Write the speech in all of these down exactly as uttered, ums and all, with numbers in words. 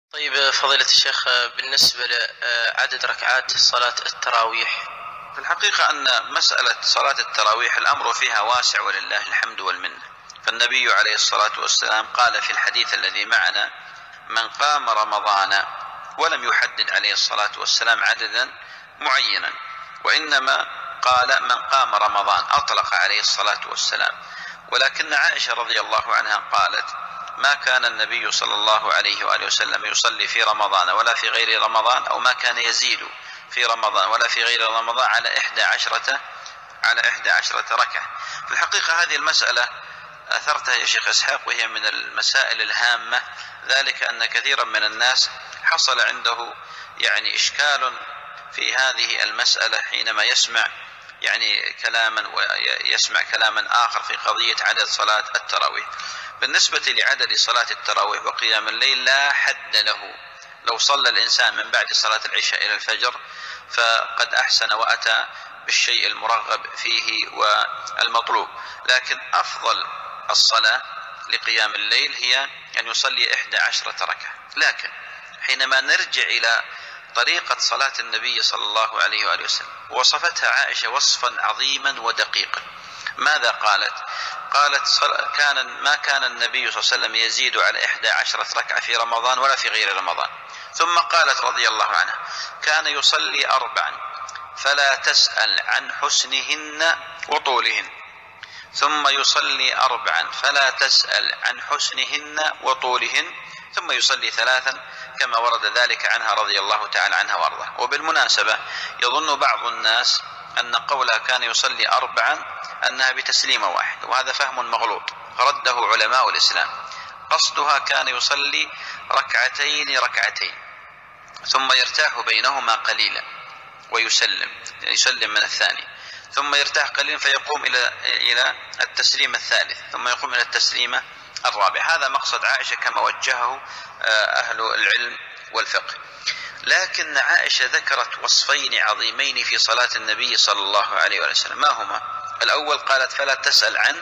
طيب فضيلة الشيخ، بالنسبة لعدد ركعات صلاة التراويح. في الحقيقة أن مسألة صلاة التراويح الأمر فيها واسع ولله الحمد والمنة. فالنبي عليه الصلاة والسلام قال في الحديث الذي معنا: من قام رمضان، ولم يحدد عليه الصلاة والسلام عددا معينا، وإنما قال من قام رمضان، أطلق عليه الصلاة والسلام. ولكن عائشة رضي الله عنها قالت: ما كان النبي صلى الله عليه وآله وسلم يصلي في رمضان ولا في غير رمضان، أو ما كان يزيد في رمضان ولا في غير رمضان على إحدى عشرة على إحدى عشرة ركعة. في الحقيقة هذه المسألة أثرتها يا شيخ إسحاق، وهي من المسائل الهامة، ذلك أن كثيرا من الناس حصل عنده يعني إشكال في هذه المسألة حينما يسمع يعني كلاما ويسمع كلاما آخر في قضية عدد صلاة التراويح. بالنسبة لعدد صلاة التراويح وقيام الليل لا حد له. لو صلى الإنسان من بعد صلاة العشاء إلى الفجر فقد أحسن وأتى بالشيء المرغب فيه والمطلوب، لكن أفضل الصلاة لقيام الليل هي أن يصلي إحدى عشرة ركعة. لكن حينما نرجع إلى طريقة صلاة النبي صلى الله عليه وآله وسلم، وصفتها عائشة وصفا عظيما ودقيقا. ماذا قالت؟ قالت: كان ما كان النبي صلى الله عليه وسلم يزيد على إحدى عشرة ركعة في رمضان ولا في غير رمضان. ثم قالت رضي الله عنها: كان يصلي أربعا فلا تسأل عن حسنهن وطولهن، ثم يصلي أربعا فلا تسأل عن حسنهن وطولهن، ثم يصلي ثلاثا، كما ورد ذلك عنها رضي الله تعالى عنها وارضاها. وبالمناسبة يظن بعض الناس أن قولها كان يصلي أربعا أنها بتسليمة واحد، وهذا فهم مغلوط رده علماء الإسلام. قصدها كان يصلي ركعتين ركعتين ثم يرتاح بينهما قليلا ويسلم يسلم من الثاني، ثم يرتاح قليلا فيقوم إلى إلى التسليم الثالث، ثم يقوم إلى التسليمة الرابعة. هذا مقصد عائشة كما وجهه أهل العلم والفقه. لكن عائشة ذكرت وصفين عظيمين في صلاة النبي صلى الله عليه وسلم. ما هما؟ الأول قالت: فلا تسأل عن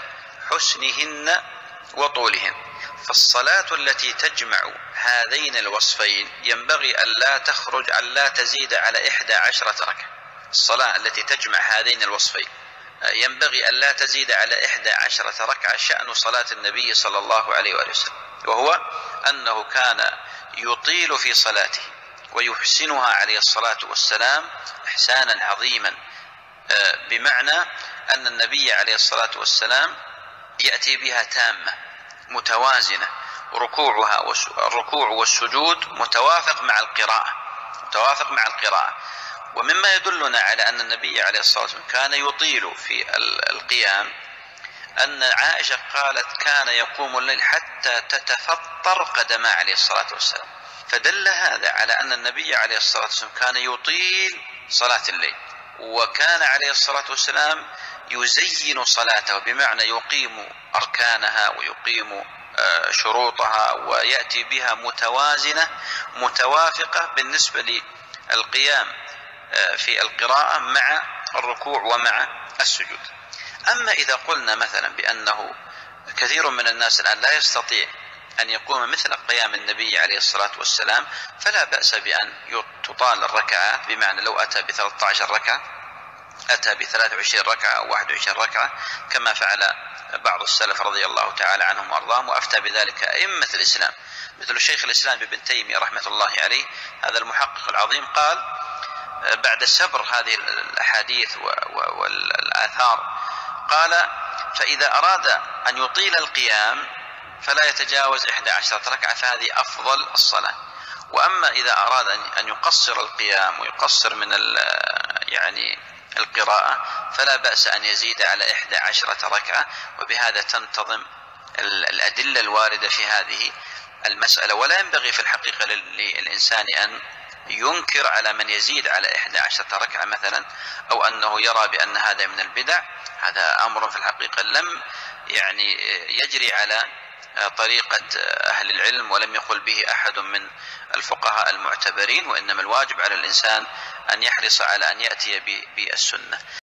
حسنهن وطولهن. فالصلاة التي تجمع هذين الوصفين ينبغي أن لا تخرج أن لا تزيد على إحدى عشرة ركعة. الصلاة التي تجمع هذين الوصفين ينبغي أن لا تزيد على إحدى عشرة ركعة. شأن صلاة النبي صلى الله عليه وسلم وهو أنه كان يطيل في صلاته ويحسنها عليه الصلاة والسلام إحسانا عظيما، بمعنى أن النبي عليه الصلاة والسلام يأتي بها تامة متوازنة، ركوعها والركوع والسجود متوافق مع القراءة متوافق مع القراءة. ومما يدلنا على أن النبي عليه الصلاة والسلام كان يطيل في القيام أن عائشة قالت: كان يقوم الليل حتى تتفطر قدماه عليه الصلاة والسلام. فدل هذا على أن النبي عليه الصلاة والسلام كان يطيل صلاة الليل، وكان عليه الصلاة والسلام يزين صلاته، بمعنى يقيم أركانها ويقيم شروطها ويأتي بها متوازنة متوافقة بالنسبة للقيام في القراءة مع الركوع ومع السجود. أما إذا قلنا مثلا بأنه كثير من الناس الآن لا يستطيع أن يقوم مثل قيام النبي عليه الصلاة والسلام، فلا بأس بأن تطال الركعات، بمعنى لو أتى بثلاثة عشر ركعة أتى بثلاث وعشرين ركعة أو واحد وعشرين ركعة، كما فعل بعض السلف رضي الله تعالى عنهم وأرضاهم، وأفتى بذلك أئمة الإسلام مثل شيخ الإسلام ابن تيمية رحمة الله عليه. هذا المحقق العظيم قال بعد سبر هذه الأحاديث والآثار، قال: فإذا أراد أن يطيل القيام فلا يتجاوز إحدى عشرة ركعة، فهذه أفضل الصلاة. وأما إذا أراد أن يقصر القيام ويقصر من يعني القراءة فلا بأس أن يزيد على إحدى عشرة ركعة. وبهذا تنتظم الأدلة الواردة في هذه المسألة. ولا ينبغي في الحقيقة للإنسان أن ينكر على من يزيد على إحدى عشرة ركعة مثلا، أو أنه يرى بأن هذا من البدع. هذا أمر في الحقيقة لم يعني يجري على طريقة أهل العلم، ولم يقل به أحد من الفقهاء المعتبرين، وإنما الواجب على الإنسان أن يحرص على أن يأتي بالسنة.